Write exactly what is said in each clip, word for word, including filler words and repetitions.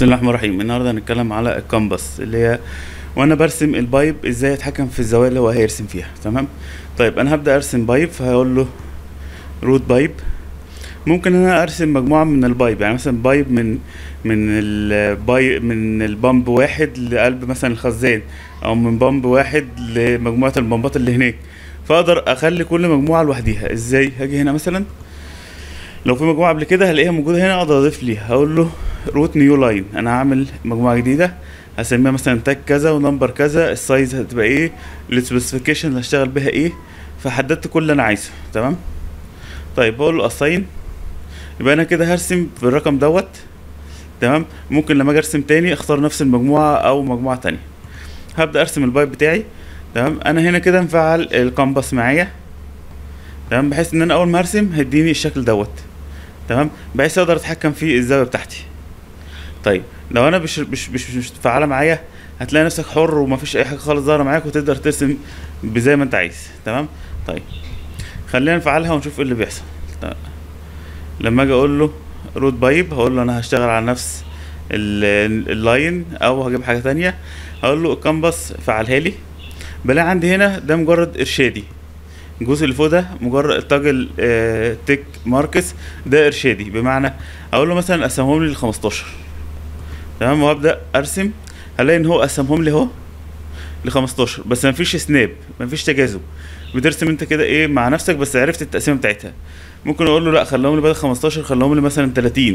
بسم الله الرحمن الرحيم. النهارده هنتكلم على الكامبس اللي هي وانا برسم البايب ازاي اتحكم في الزوايا اللي هو هيرسم فيها. تمام. طيب انا هبدا ارسم بايب، فهقول له روت بايب. ممكن انا ارسم مجموعه من البايب، يعني مثلا بايب من من البايب من البامب واحد لقلب مثلا الخزان، او من بامب واحد لمجموعه البامبات اللي هناك. فاقدر اخلي كل مجموعه لوحديها. ازاي؟ هاجي هنا مثلا، لو في مجموعه قبل كده هلاقيها موجوده هنا، اقدر اضيف ليها. هقول له روت نيو لاين، انا هعمل مجموعه جديده هسميها مثلا تاج كذا ونمبر كذا، السايز هتبقى ايه، السبيسيفيكيشن اللي هشتغل بيها ايه. فحددت كل اللي انا عايزه. تمام. طيب بقول له اساين، يبقى انا كده هرسم بالرقم دوت. تمام. ممكن لما اجي ارسم تاني اختار نفس المجموعه او مجموعه تانية. هبدا ارسم البايب بتاعي. تمام. انا هنا كده مفعل الكامباس معايا. تمام. بحيث ان انا اول ما ارسم هيديني الشكل دوت. تمام. بحيث اقدر اتحكم في الزاويه بتاعتي. طيب لو انا مش مش مش مش متفعله معايا، هتلاقي نفسك حر ومفيش اي حاجه خالص ظاهره معاك، وتقدر ترسم بزي ما انت عايز. تمام. طيب خلينا نفعلها ونشوف ايه اللي بيحصل. طيب. لما اجي اقول له روت بايب، هقول له انا هشتغل على نفس اللاين او هجيب حاجه تانية. هقول له الكامباس فعلها لي. بلاقي عندي هنا ده مجرد ارشادي، الجزء اللي فوق ده مجرد التاجل آه تيك ماركس، ده ارشادي. بمعنى اقول له مثلا قسمهم لي ل خمستاشر. تمام. وهبدا ارسم، هلاقي ان هو قسمهم لي اهو ل خمستاشر، بس مفيش سناب، مفيش تجاذب. بترسم انت كده ايه مع نفسك، بس عرفت التقسيمه بتاعتها. ممكن اقول له لا، خليهم لي بدل خمستاشر خليهم لي مثلا تلاتين،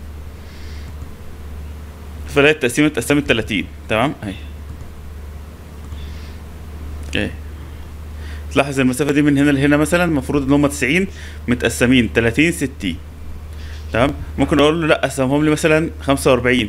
فلاقي التقسيمه اتقسمت تلاتين. تمام. اهي اهي تلاحظ المسافه دي من هنا لهنا مثلا المفروض ان هم تسعين، متقسمين تلاتين ستين. تمام. ممكن اقول له لا، قسمهم لي مثلا خمسة واربعين،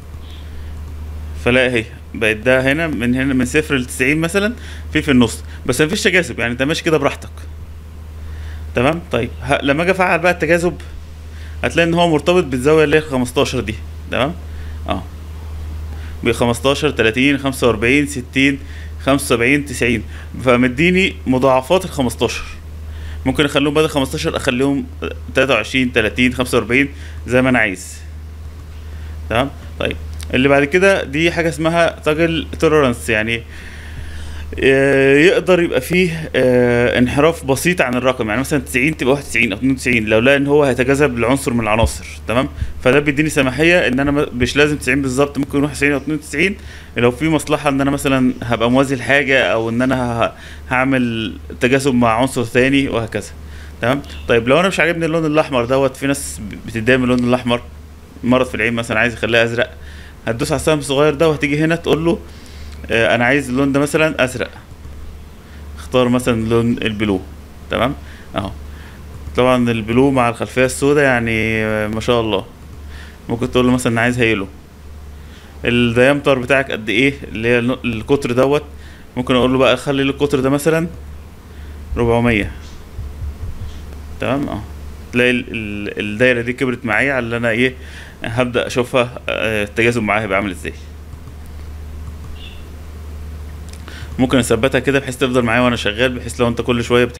فلاقي اهي بقت ده هنا من هنا من صفر ل تسعين مثلا، في في النص، بس مفيش تجاذب، يعني انت ماشي كده براحتك. تمام. طيب ه... لما اجي افعل بقى التجاذب، هتلاقي ان هو مرتبط بالزاويه اللي هي خمستاشر دي. تمام. اه ب خمستاشر تلاتين خمسة واربعين ستين خمسة وسبعين تسعين، فمديني مضاعفات ال خمستاشر. ممكن اخليهم بدل خمستاشر اخليهم تلاتة وعشرين تلاتين خمسة واربعين زي ما انا عايز. تمام. طيب اللي بعد كده دي حاجه اسمها تاجل توليرانس، يعني آه، يقدر يبقى فيه آه، انحراف بسيط عن الرقم، يعني مثلا تسعين تبقى واحد وتسعين او اتنين وتسعين، لو لقى ان هو هيتجاذب لعنصر من العناصر. تمام. فده بيديني سماحيه ان انا مش لازم تسعين بالظبط، ممكن واحد وتسعين او اتنين وتسعين، لو في مصلحه ان انا مثلا هبقى موازي لحاجه، او ان انا ه- هعمل تجاذب مع عنصر ثاني وهكذا. تمام. طيب لو انا مش عاجبني اللون الاحمر دوت، في ناس بتتضايق من اللون الاحمر، مرض في العين مثلا عايز يخليها ازرق، هتدوس على السهم الصغير ده وهتيجي هنا تقول له آه، انا عايز اللون ده مثلا ازرق، اختار مثلا لون البلو. تمام. اهو طبعا البلو مع الخلفيه السوداء يعني آه، ما شاء الله. ممكن تقول له مثلا انا عايز هيلو. الديامتر بتاعك قد ايه، اللي هي النق- القطر دوت. ممكن اقول له بقى خلي لي القطر ده مثلا اربعمية. تمام. اه تلاقي ال- ال- الدايره دي كبرت معايا على اللي انا ايه هبدا اشوفها آه، التجاذب معاها هيبقى عامل ازاي. ممكن اثبتها كده بحيث تفضل معايا وانا شغال، بحيث لو انت كل شويه